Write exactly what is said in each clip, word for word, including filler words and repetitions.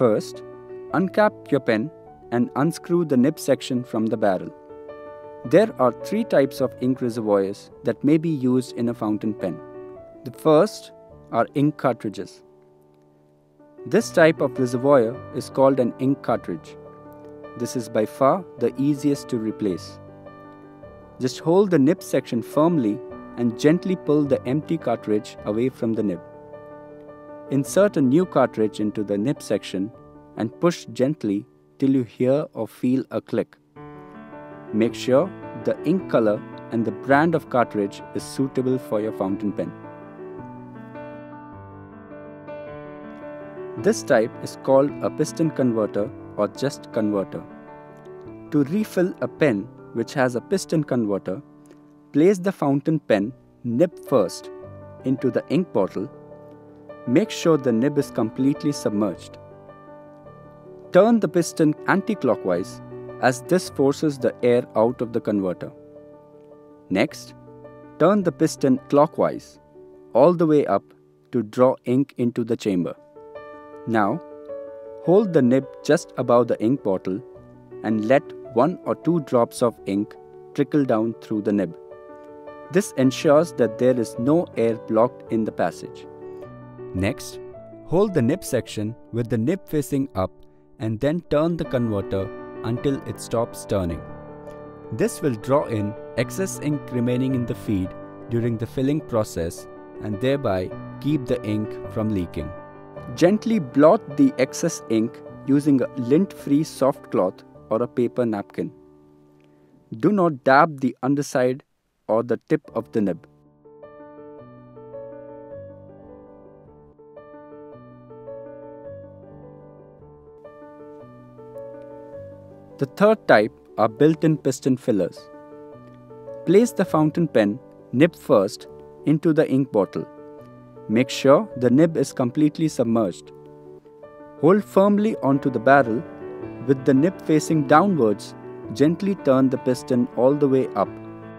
First, uncap your pen and unscrew the nib section from the barrel. There are three types of ink reservoirs that may be used in a fountain pen. The first are ink cartridges. This type of reservoir is called an ink cartridge. This is by far the easiest to replace. Just hold the nib section firmly and gently pull the empty cartridge away from the nib. Insert a new cartridge into the nib section and push gently till you hear or feel a click. Make sure the ink color and the brand of cartridge is suitable for your fountain pen. This type is called a piston converter or just converter. To refill a pen which has a piston converter, place the fountain pen nib first into the ink bottle. Make sure the nib is completely submerged. Turn the piston anti-clockwise as this forces the air out of the converter. Next, turn the piston clockwise all the way up to draw ink into the chamber. Now, hold the nib just above the ink bottle and let one or two drops of ink trickle down through the nib. This ensures that there is no air blocked in the passage. Next, hold the nib section with the nib facing up and then turn the converter until it stops turning. This will draw in excess ink remaining in the feed during the filling process and thereby keep the ink from leaking. Gently blot the excess ink using a lint-free soft cloth or a paper napkin. Do not dab the underside or the tip of the nib. The third type are built-in piston fillers. Place the fountain pen nib first into the ink bottle. Make sure the nib is completely submerged. Hold firmly onto the barrel. With the nib facing downwards, gently turn the piston all the way up.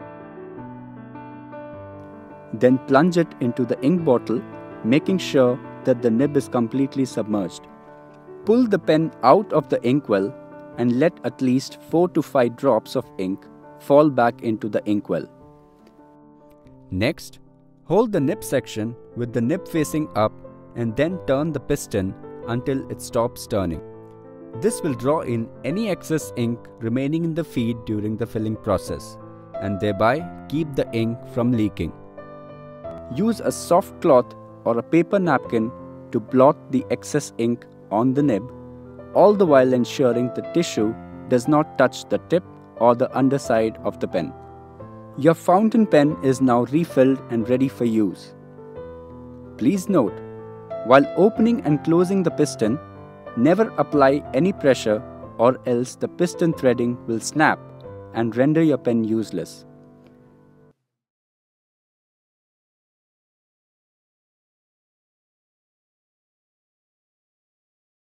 Then plunge it into the ink bottle, making sure that the nib is completely submerged. Pull the pen out of the inkwell and let at least four to five drops of ink fall back into the inkwell. Next, hold the nib section with the nib facing up and then turn the piston until it stops turning. This will draw in any excess ink remaining in the feed during the filling process and thereby keep the ink from leaking. Use a soft cloth or a paper napkin to blot the excess ink on the nib, all the while ensuring the tissue does not touch the tip or the underside of the pen. Your fountain pen is now refilled and ready for use. Please note, while opening and closing the piston, never apply any pressure or else the piston threading will snap and render your pen useless.